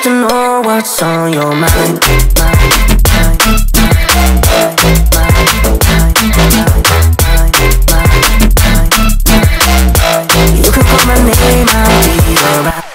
to know what's on your mind. You can call my name, I'll be alright.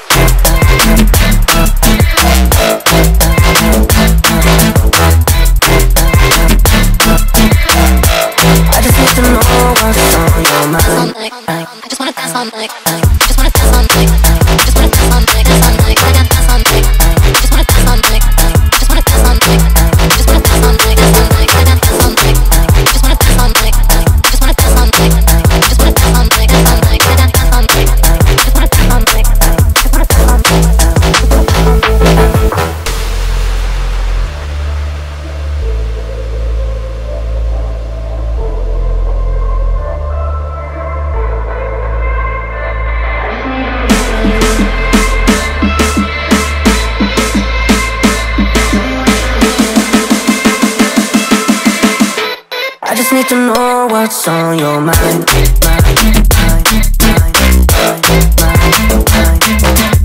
I just need to know what's on your mind. I just wanna dance all night. Just wanna dance all night. Just wanna dance all night. Dance all night. I got dance all night. Just wanna dance all night. Just wanna dance all night. Just wanna dance all night. Dance all night. I got dance all night. Just wanna dance all night. Just wanna dance all night. Just wanna dance all night. Dance all night. I got dance all night. Just wanna dance all night. Just wanna dance all night. I just need to know what's on your mind.